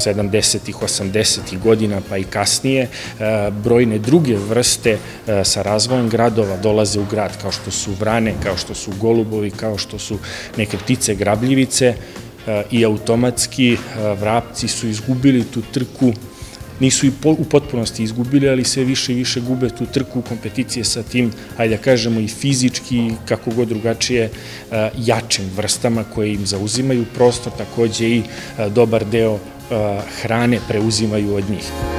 70-ih, 80-ih godina, pa i kasnije, brojne druge vrste sa razvojem gradova dolaze u grad, kao što su vrane, kao što su golubovi, kao što su neke ptice grabljivice, i automatski vrapci su izgubili tu trku. Nisu i u potpunosti izgubili, ali sve više i više gube tu trku kompeticije sa tim, hajde da kažemo, i fizički, kako god drugačije, jačim vrstama koje im zauzimaju prostor, takođe i dobar deo hrane preuzimaju od njih.